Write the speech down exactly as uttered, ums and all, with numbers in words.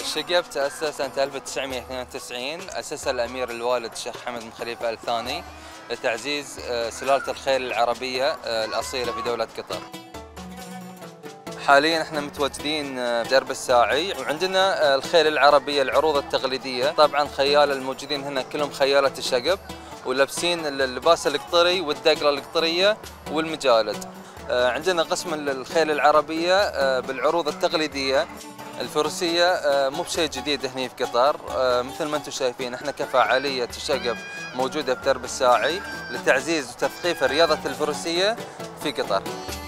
الشقب تأسس سنة ألف وتسعمئة واثنين وتسعين، أسسها الأمير الوالد الشيخ حمد بن خليفة آل ثاني لتعزيز سلالة الخيل العربية الأصيلة في دولة قطر. حاليا احنا متواجدين بدرب الساعي، وعندنا الخيل العربية العروض التقليدية. طبعا خيال الموجودين هنا كلهم خيالة الشقب، ولابسين اللباس القطري والدقلة القطرية والمجالد. عندنا قسم الخيل العربية بالعروض التقليدية. الفروسية مو بشيء جديد هنا في قطر، مثل ما انتم شايفين احنا كفعالية الشقب موجودة بدرب الساعي لتعزيز وتثقيف رياضة الفروسية في قطر.